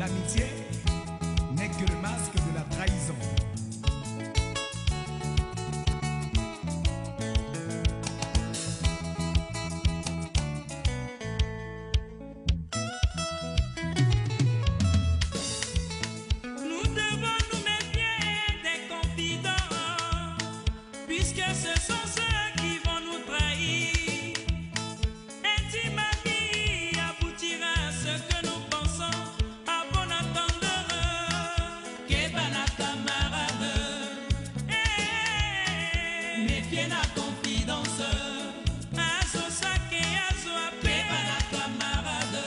L'amitié n'est que le masque de la trahison. Nous devons nous méfier des confidents, puisque ce sont ceux qui vont nous trahir. Intime ami aboutira à ce que nous pensons à bon entendeur. Kebana camarade, méfiez la confidence. Azo sake, azo apé. Kebana camarade,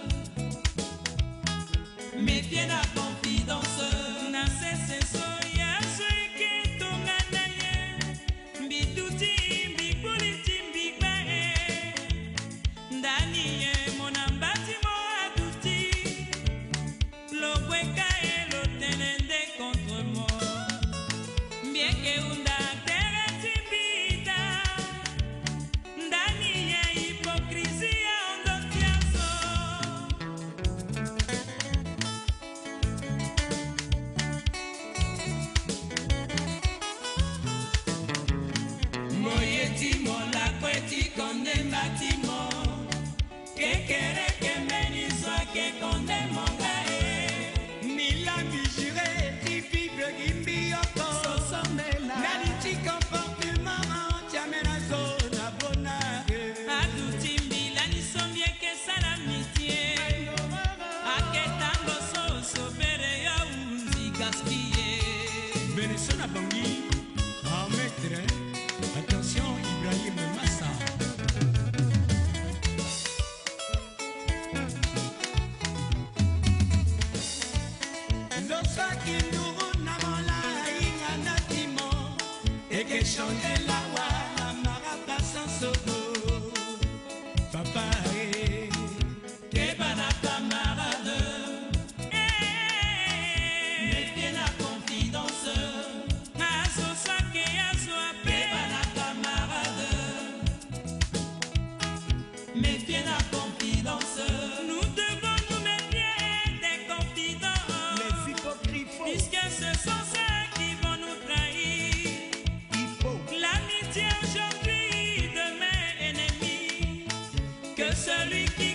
méfiez la confidence. Na cesse soya soike tonganaye. Mbituti mbikulitim bigbae. Ndani ye monambati mo aduti. Lobweka e lo tenende contre moi. Bien que unda tere timbita. Ndani ye hypocrisia ondotiazo. Moyeti mola kweti konde matimo. Kekere ke menizo ke konde mongae. Milambi juré, tipi gimbi oko. Sosomela. Naliti comportement, tiamena zona bonare. Aduti mbila nisombie ke salamitié. Aketango so bere ya uzi gaspillé. Benessona Bangui, en maître, attention Ibrahim Massa. Losa kinduru namola inga natimo, eke chante la wa maraba sans sogo. Papa Kebana camarade, méfiez la confidence. Azo sake, azo apé. Kebana camarade, méfiez la confidence. Nous devons nous méfier des confidents, les hypocrites faux, puisque ce sont ceux qui vont nous trahir. il faut L'amitié aujourd'hui, demain ennemi. Que celui qui